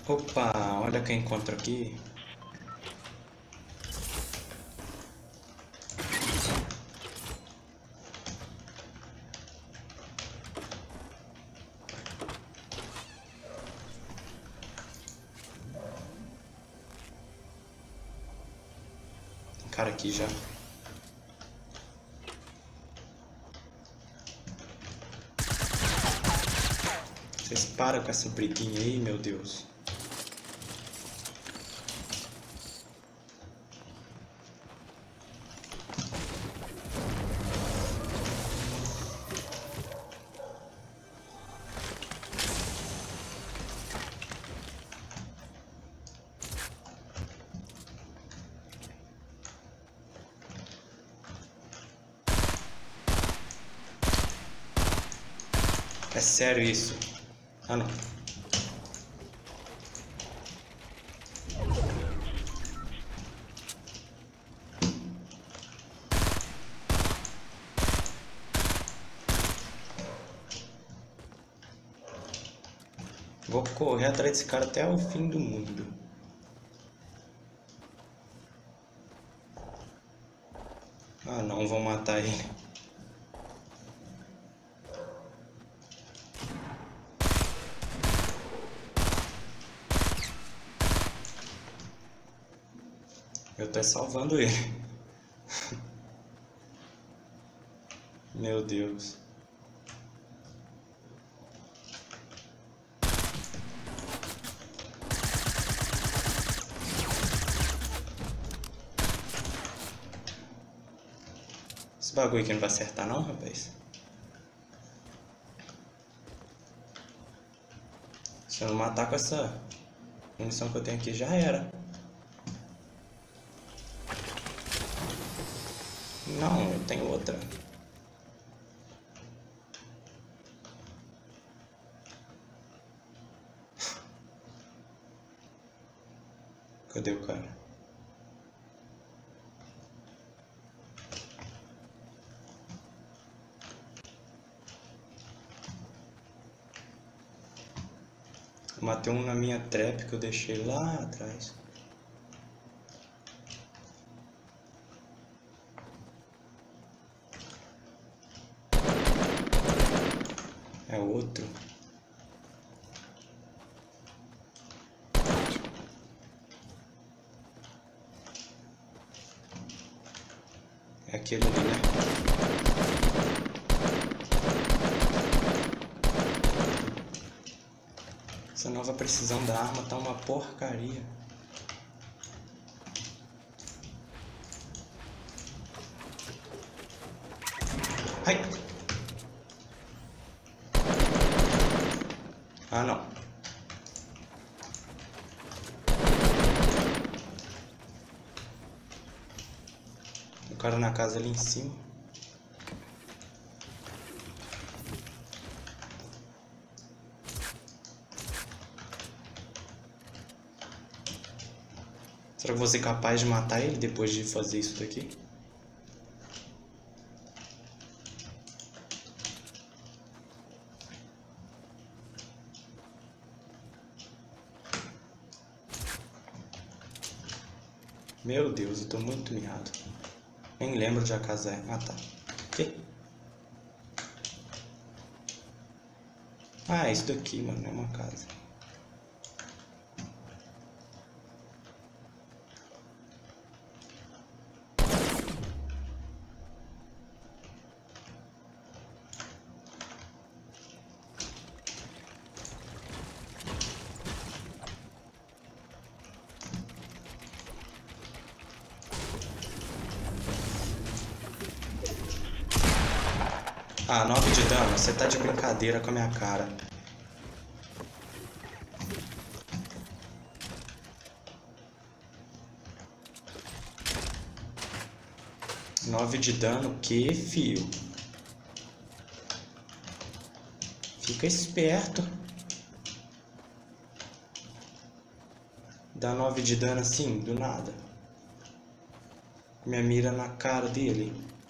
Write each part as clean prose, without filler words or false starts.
Opa, olha quem encontro aqui. Tem cara aqui já. Vocês param com essa briguinha aí, meu Deus. É sério isso? Ah, não. Vou correr atrás desse cara até o fim do mundo. Ah, não, vão matar ele. Eu tô salvando ele. Meu Deus. Esse bagulho aqui não vai acertar não, rapaz. Se eu não matar com essa munição que eu tenho aqui, já era. Não, eu tenho outra. Cadê o cara? Eu matei um na minha trap que eu deixei lá atrás. É outro. É aquele ali, né? Essa nova precisão da arma tá uma porcaria. Ai! Ah, não. O cara na casa ali em cima. Será que eu vou ser capaz de matar ele depois de fazer isso daqui? Meu Deus, eu tô muito miado. Nem lembro onde a casa é. Ah, tá. Que? Ah, é isso daqui, mano. Não é uma casa. Ah, 9 de dano. Você tá de brincadeira com a minha cara. Nove de dano, que fio? Fica esperto. Dá 9 de dano assim, do nada. Minha mira na cara dele.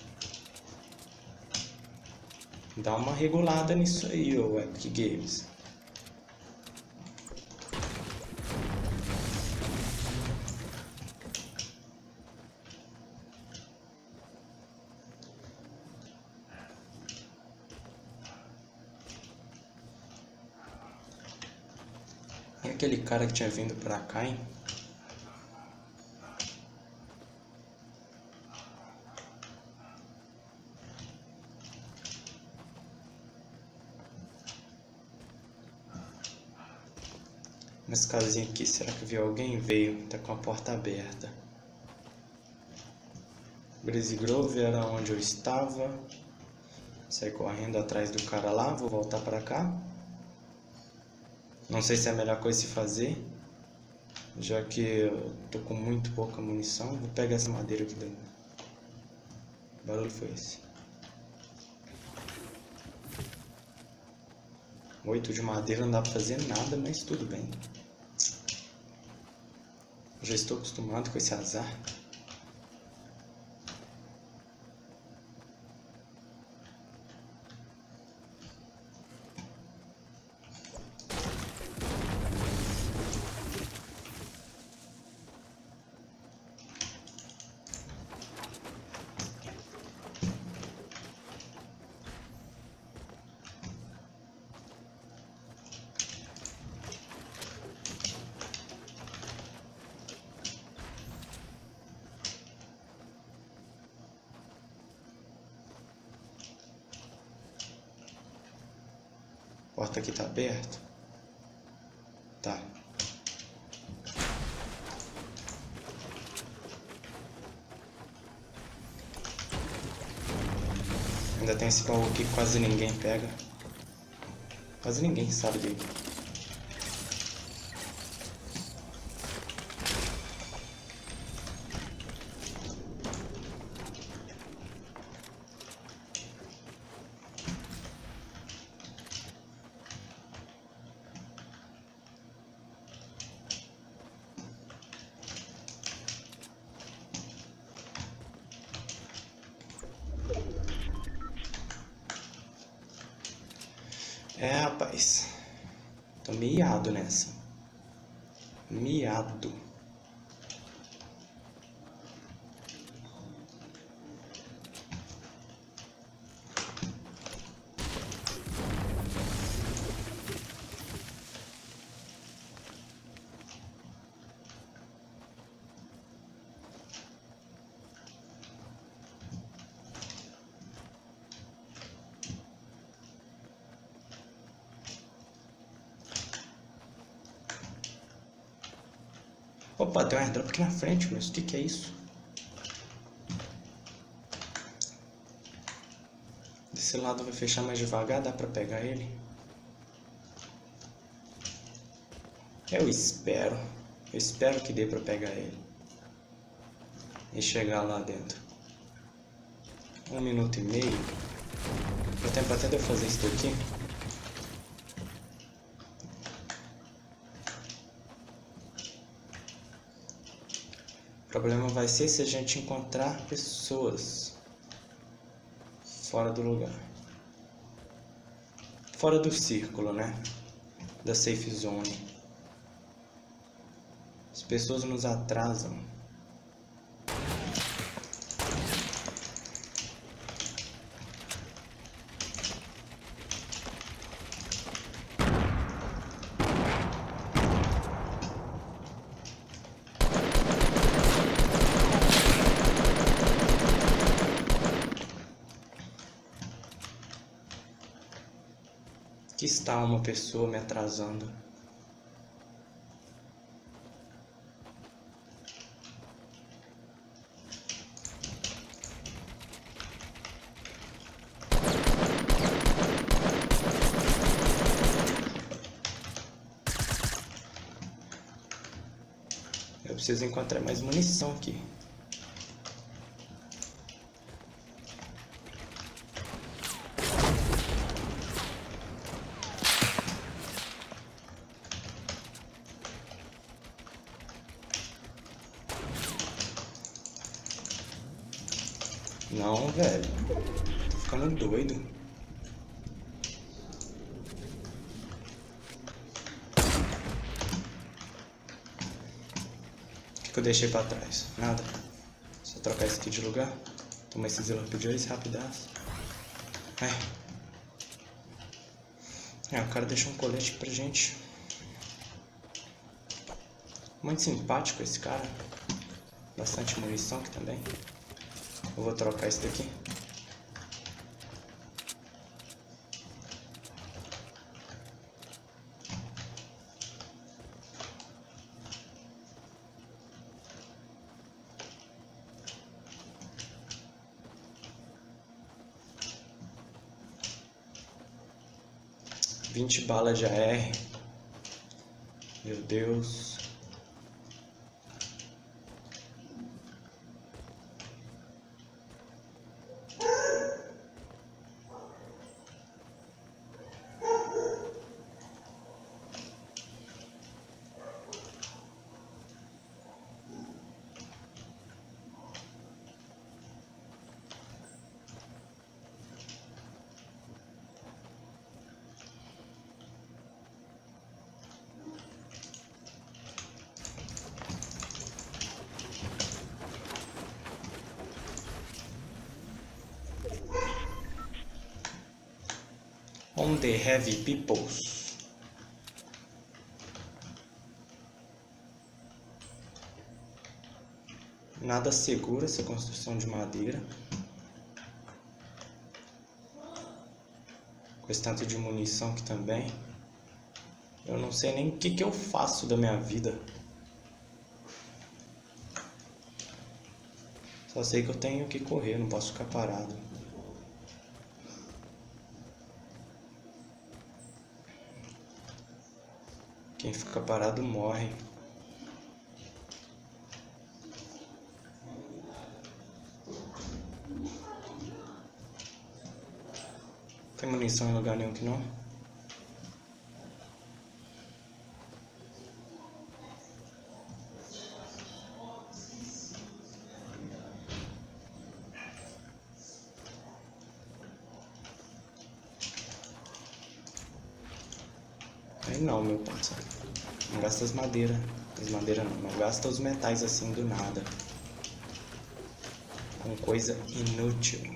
Dá uma regulada nisso aí, ô Epic Games. Aquele cara que tinha vindo pra cá, hein? Nessa casinha aqui, será que viu alguém? Veio, tá com a porta aberta. Breeze Grove era onde eu estava. Saí correndo atrás do cara lá, vou voltar pra cá. Não sei se é a melhor coisa se fazer, já que eu tô com muito pouca munição. Vou pegar essa madeira aqui dentro. Que barulho foi esse? 8 de madeira não dá pra fazer nada, mas tudo bem. Já estou acostumado com esse azar. A porta aqui tá aberta? Tá. Ainda tem esse baú aqui que quase ninguém pega. Quase ninguém sabe dele. É, rapaz. Tô miado nessa. Miado. Opa, tem um airdrop aqui na frente, mas o que é isso? Desse lado vai fechar mais devagar, dá pra pegar ele? Eu espero que dê pra pegar ele e chegar lá dentro. 1 minuto e meio. Dá tempo até de eu fazer isso daqui. O problema vai ser se a gente encontrar pessoas fora do lugar. Fora do círculo, né? Da safe zone. As pessoas nos atrasam. Que está uma pessoa me atrasando. Eu preciso encontrar mais munição aqui. Não, velho. Tô ficando doido. O que eu deixei pra trás? Nada. Só trocar esse aqui de lugar. Tomar esse Zilla Joyce rapidaço. O cara deixou um colete pra gente. Muito simpático esse cara. Bastante munição aqui também. Eu vou trocar isso daqui. Vinte balas de AR. Meu Deus. On the heavy peoples. Nada segura essa construção de madeira. Com esse tanto de munição aqui também. Eu não sei nem o que eu faço da minha vida. Só sei que eu tenho que correr, não posso ficar parado. Quem fica parado morre. Tem munição em lugar nenhum aqui não? Aí não, meu parceiro. Não gasta as madeiras. As madeiras não gasta os metais assim do nada. Com coisa inútil.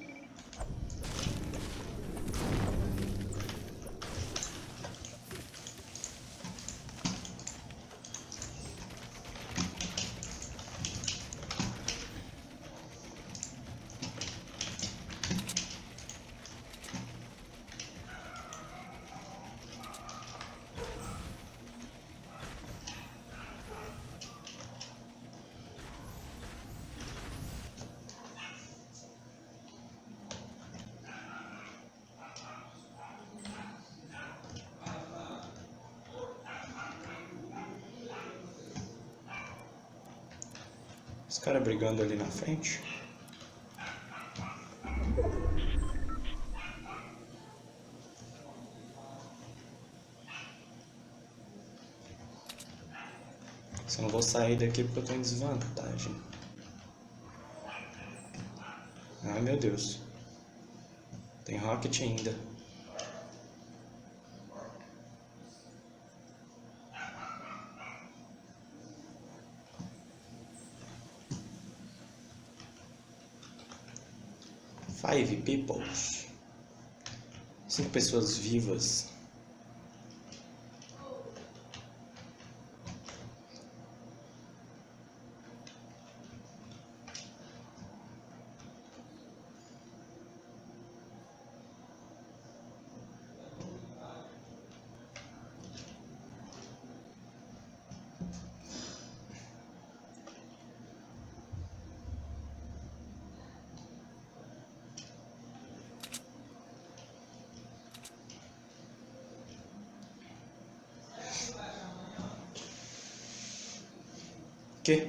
Os caras brigando ali na frente. Só não vou sair daqui porque eu tô em desvantagem. Ai meu Deus. Tem rocket ainda. Five peoples. 5 pessoas vivas. Que?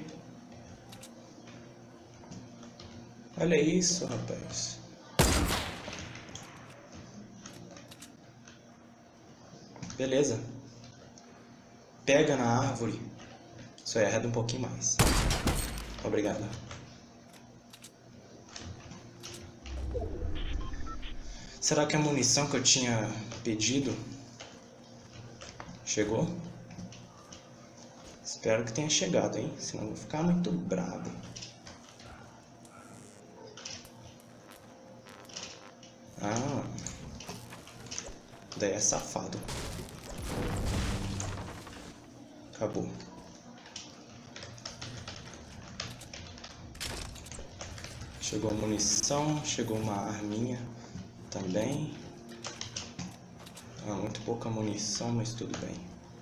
Olha isso, rapaz. Beleza. Pega na árvore. Só arreda um pouquinho mais. Obrigado. Será que a munição que eu tinha pedido chegou? Espero que tenha chegado, hein? Senão eu vou ficar muito bravo. Ah, daí é safado. Acabou. Chegou munição, chegou uma arminha também. Muito pouca munição, mas tudo bem.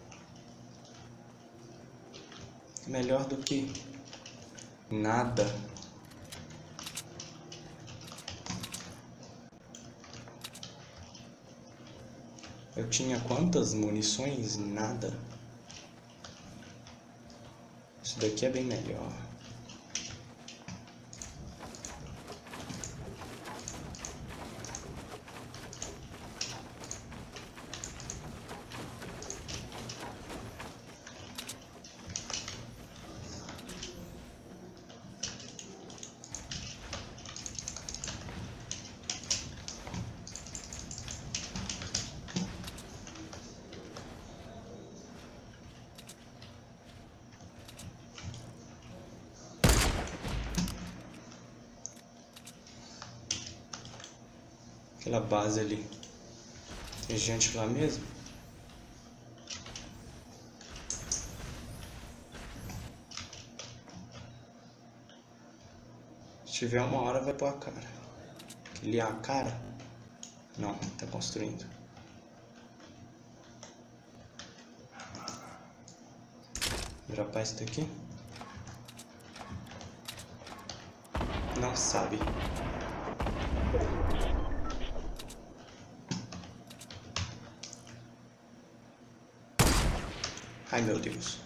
Melhor do que nada. Eu tinha quantas munições? Nada. Isso daqui é bem melhor. Aquela base ali. Tem gente lá mesmo? Se tiver uma hora vai pôr a cara. Aquele a cara? Não, tá construindo. Dropar isso daqui? Não sabe. Ai meu Deus.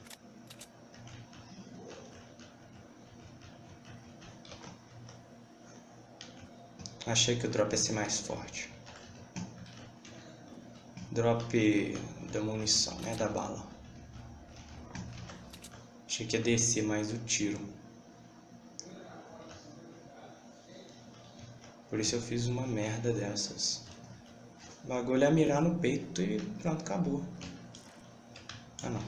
Achei que o drop ia ser mais forte. Drop da munição, né? Da bala. Achei que ia descer mais o tiro. Por isso eu fiz uma merda dessas. O bagulho é mirar no peito e pronto, acabou. Ah não.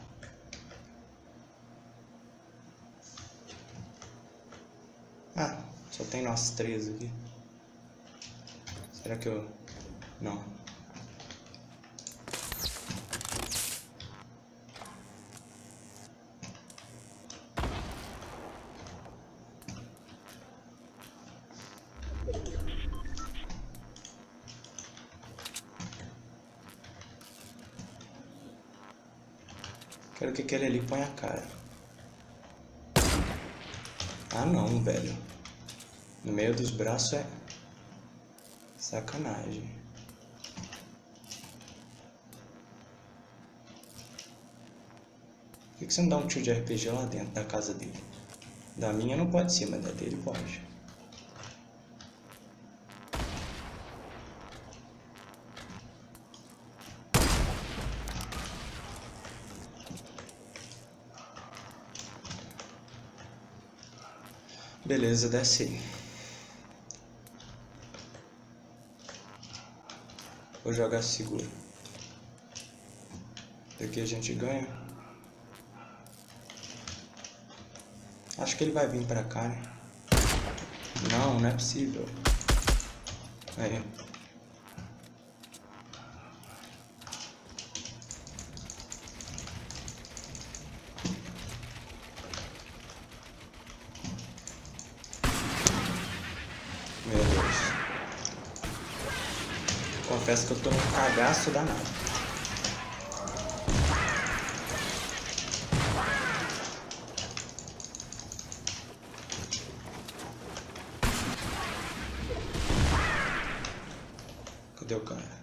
Ah, só tem nós três aqui. Será que eu... Não. Quero que aquele ali ponha a cara. Ah não, velho. No meio dos braços é sacanagem. Por que você não dá um tiro de RPG lá dentro da casa dele? Da minha não pode ser, mas da dele pode. Beleza, desce aí. Vou jogar seguro. Daqui a gente ganha. Acho que ele vai vir pra cá, né? Não, não é possível. Aí. Meu Deus. Confesso que eu tô num cagaço danado. Cadê o cara?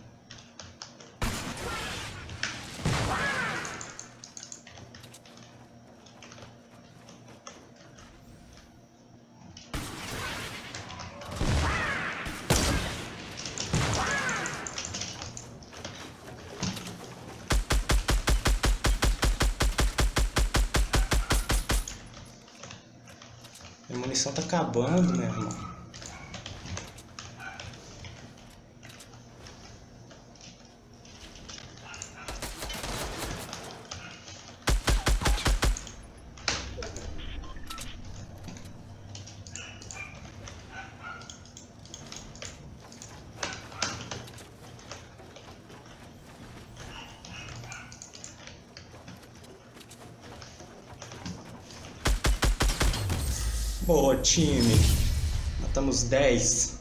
A munição tá acabando, meu irmão. Boa, time. Faltamos 10.